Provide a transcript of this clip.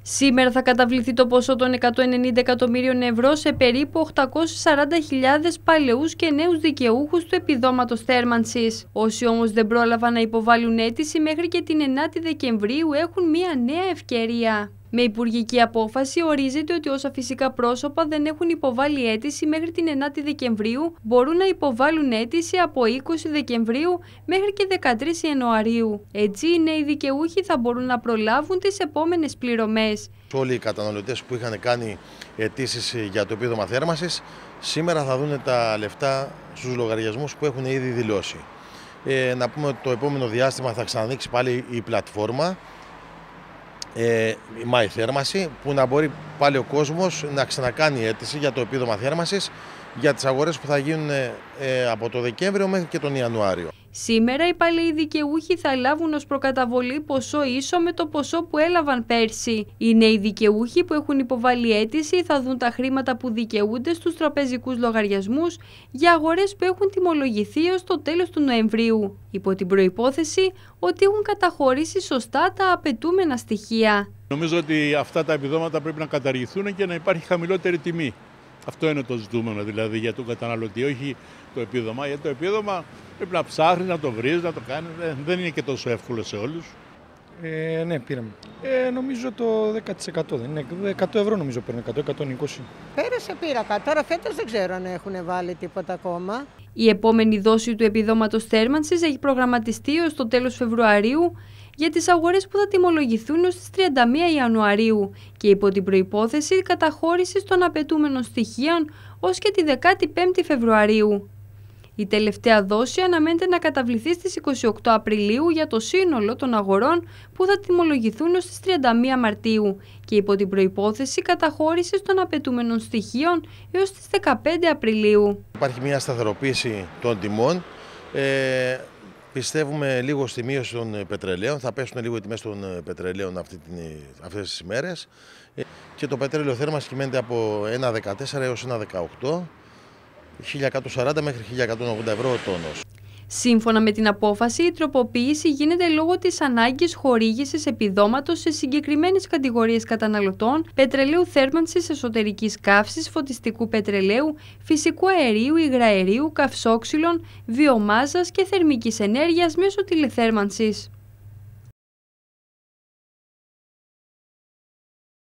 Σήμερα θα καταβληθεί το ποσό των 190 εκατομμύριων ευρώ σε περίπου 840.000 παλαιούς και νέους δικαιούχους του επιδόματος θέρμανσης. Όσοι όμως δεν πρόλαβαν να υποβάλουν αίτηση μέχρι και την 9η Δεκεμβρίου έχουν μία νέα ευκαιρία. Με υπουργική απόφαση ορίζεται ότι όσα φυσικά πρόσωπα δεν έχουν υποβάλει αίτηση μέχρι την 9η Δεκεμβρίου μπορούν να υποβάλουν αίτηση από 20 Δεκεμβρίου μέχρι και 13 Ιανουαρίου. Έτσι, οι νέοι δικαιούχοι θα μπορούν να προλάβουν τις επόμενες πληρωμές. Όλοι οι καταναλωτές που είχαν κάνει αιτήσεις για το επίδομα θέρμανσης σήμερα θα δουν τα λεφτά στους λογαριασμούς που έχουν ήδη δηλώσει. Να πούμε ότι το επόμενο διάστημα θα ξανανοίξει πάλι η πλατφόρμα η My Θέρμανση, που να μπορεί πάλι ο κόσμος να ξανακάνει αίτηση για το επίδομα θέρμανσης για τις αγορές που θα γίνουν από το Δεκέμβριο μέχρι και τον Ιανουάριο. Σήμερα οι παλαιοί δικαιούχοι θα λάβουν ως προκαταβολή ποσό ίσο με το ποσό που έλαβαν πέρσι. Οι νέοι δικαιούχοι που έχουν υποβάλει αίτηση θα δουν τα χρήματα που δικαιούνται στους τραπεζικούς λογαριασμούς για αγορές που έχουν τιμολογηθεί ως το τέλος του Νοεμβρίου, υπό την προϋπόθεση ότι έχουν καταχωρήσει σωστά τα απαιτούμενα στοιχεία. Νομίζω ότι αυτά τα επιδόματα πρέπει να καταργηθούν και να υπάρχει χαμηλότερη τιμή. Αυτό είναι το ζητούμενο δηλαδή για τον καταναλωτή, όχι το επίδομα. Γιατί το επίδομα πρέπει να ψάχνει, να το βρει, να το κάνει. Δεν είναι και τόσο εύκολο σε όλους. Ναι, πήραμε. Νομίζω το 10% δεν είναι. 100 ευρώ νομίζω παίρνει, 100-120. Πέρασε πήρα, τώρα φέτος δεν ξέρω αν έχουν βάλει τίποτα ακόμα. Η επόμενη δόση του επιδόματος θέρμανσης έχει προγραμματιστεί ως το τέλος Φεβρουαρίου για τις αγορές που θα τιμολογηθούν ως τις 31 Ιανουαρίου και υπό την προϋπόθεση καταχώρησης των απαιτούμενων στοιχείων ως και τη 15η Φεβρουαρίου. Η τελευταία δόση αναμένεται να καταβληθεί στις 28 Απριλίου για το σύνολο των αγορών που θα τιμολογηθούν ως τις 31 Μαρτίου και υπό την προϋπόθεση καταχώρησης των απαιτούμενων στοιχείων έως τις 15 Απριλίου. Υπάρχει μια σταθεροποίηση των τιμών. Πιστεύουμε λίγο στη μείωση των πετρελαίων, θα πέσουν λίγο οι τιμές των πετρελαίων αυτές τις ημέρες και το πετρέλαιο θέρμανσης κυμαίνεται από 1,14 έως 1,18, 1.140 μέχρι 1.180 ευρώ ο τόνος. Σύμφωνα με την απόφαση, η τροποποίηση γίνεται λόγω της ανάγκης χορήγησης επιδόματος σε συγκεκριμένες κατηγορίες καταναλωτών πετρελαίου θέρμανσης εσωτερικής καύσης, φωτιστικού πετρελαίου, φυσικού αερίου, υγραερίου, καυσόξυλων, βιομάζας και θερμικής ενέργειας μέσω τηλεθέρμανσης.